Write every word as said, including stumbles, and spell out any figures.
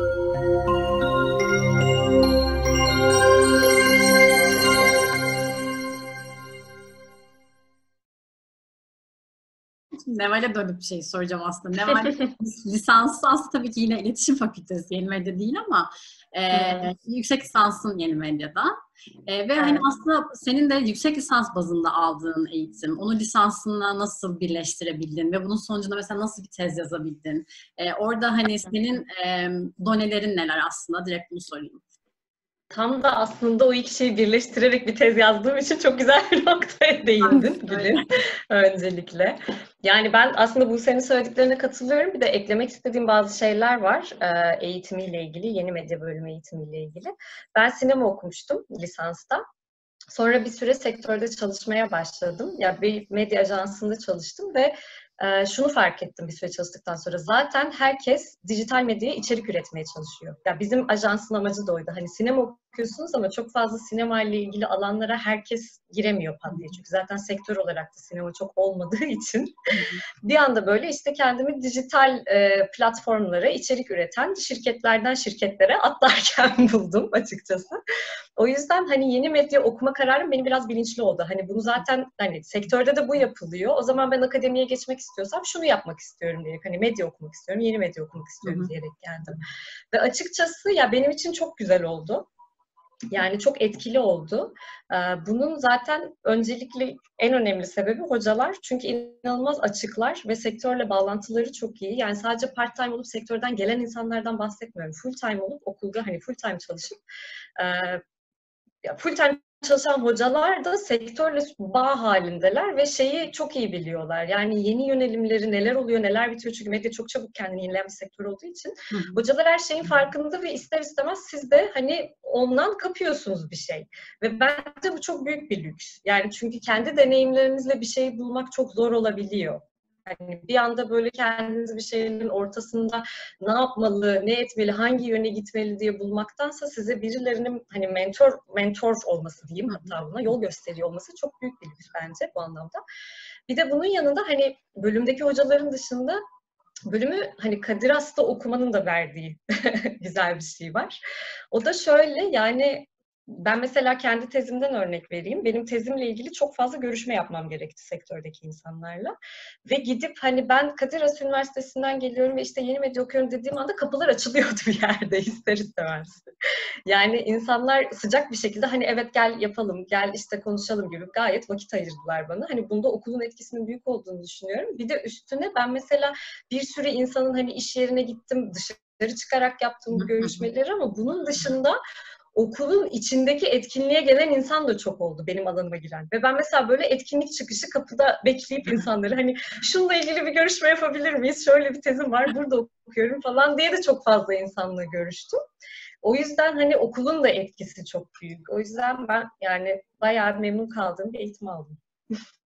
Neval'e dönüp bir şey soracağım aslında. Neval lisansı aslında tabii ki yine iletişim fakültesi, yeni medya değil ama e, yüksek lisansın yeni medyada. E, ve hani Evet. aslında senin de yüksek lisans bazında aldığın eğitim, onu lisansınla nasıl birleştirebildin ve bunun sonucunda mesela nasıl bir tez yazabildin? E, orada hani senin e, donelerin neler aslında? Direkt bunu sorayım. Tam da aslında o iki şeyi birleştirerek bir tez yazdığım için çok güzel bir noktaya değindin Gül'ün öncelikle. Yani ben aslında bu senin söylediklerine katılıyorum. Bir de eklemek istediğim bazı şeyler var e, eğitimiyle ilgili, yeni medya bölümü eğitimiyle ilgili. Ben sinema okumuştum lisansta. Sonra bir süre sektörde çalışmaya başladım. Ya bir medya ajansında çalıştım ve e, şunu fark ettim bir süre çalıştıktan sonra. Zaten herkes dijital medyaya içerik üretmeye çalışıyor. Ya bizim ajansın amacı da oydu. Hani sinema okuyorsunuz ama çok fazla sinema ile ilgili alanlara herkes giremiyor pat diye. Çünkü zaten sektör olarak da sinema çok olmadığı için bir anda böyle işte kendimi dijital e, platformlara içerik üreten şirketlerden şirketlere atlarken buldum açıkçası. O yüzden hani yeni medya okuma kararım benim biraz bilinçli oldu. Hani bunu zaten hani sektörde de bu yapılıyor. O zaman ben akademiye geçmek istiyorsam şunu yapmak istiyorum diyerek hani medya okumak istiyorum, yeni medya okumak istiyorum diyerek geldim. Ve açıkçası ya benim için çok güzel oldu. Yani çok etkili oldu. Bunun zaten öncelikle en önemli sebebi hocalar. Çünkü inanılmaz açıklar ve sektörle bağlantıları çok iyi. Yani sadece part time olup sektörden gelen insanlardan bahsetmiyorum. Full time olup okulda hani full time çalışıp full time çalışan hocalar da sektörle bağ halindeler ve şeyi çok iyi biliyorlar. Yani yeni yönelimleri neler oluyor, neler bitiyor. Çünkü medya çok çabuk kendini yenileyen bir sektör olduğu için. Hı hı. Hocalar her şeyin farkında ve ister istemez siz de hani ondan kapıyorsunuz bir şey. Ve bence bu çok büyük bir lüks. Yani çünkü kendi deneyimlerinizle bir şey bulmak çok zor olabiliyor. Yani bir anda böyle kendinizi bir şeylerin ortasında ne yapmalı, ne etmeli, hangi yöne gitmeli diye bulmaktansa size birilerinin hani mentor mentor olması diyeyim hatta buna yol gösteriyor olması çok büyük bir lüks bence bu anlamda. Bir de bunun yanında hani bölümdeki hocaların dışında bölümü hani Kadir Has'ta okumanın da verdiği güzel bir şey var. O da şöyle yani ben mesela kendi tezimden örnek vereyim. Benim tezimle ilgili çok fazla görüşme yapmam gerekti sektördeki insanlarla. Ve gidip hani ben Kadir Has Üniversitesi'nden geliyorum ve işte yeni medya okuyorum dediğim anda kapılar açılıyordu bir yerde ister istemez. Yani insanlar sıcak bir şekilde hani evet gel yapalım, gel işte konuşalım gibi gayet vakit ayırdılar bana. Hani bunda okulun etkisinin büyük olduğunu düşünüyorum. Bir de üstüne ben mesela bir sürü insanın hani iş yerine gittim, dışarı çıkarak yaptım bu görüşmeleri ama bunun dışında okulun içindeki etkinliğe gelen insan da çok oldu benim alanıma giren. Ve ben mesela böyle etkinlik çıkışı kapıda bekleyip insanları hani şununla ilgili bir görüşme yapabilir miyiz? Şöyle bir tezim var, burada okuyorum falan diye de çok fazla insanla görüştüm. O yüzden hani okulun da etkisi çok büyük. O yüzden ben yani bayağı memnun kaldığım bir eğitim aldım.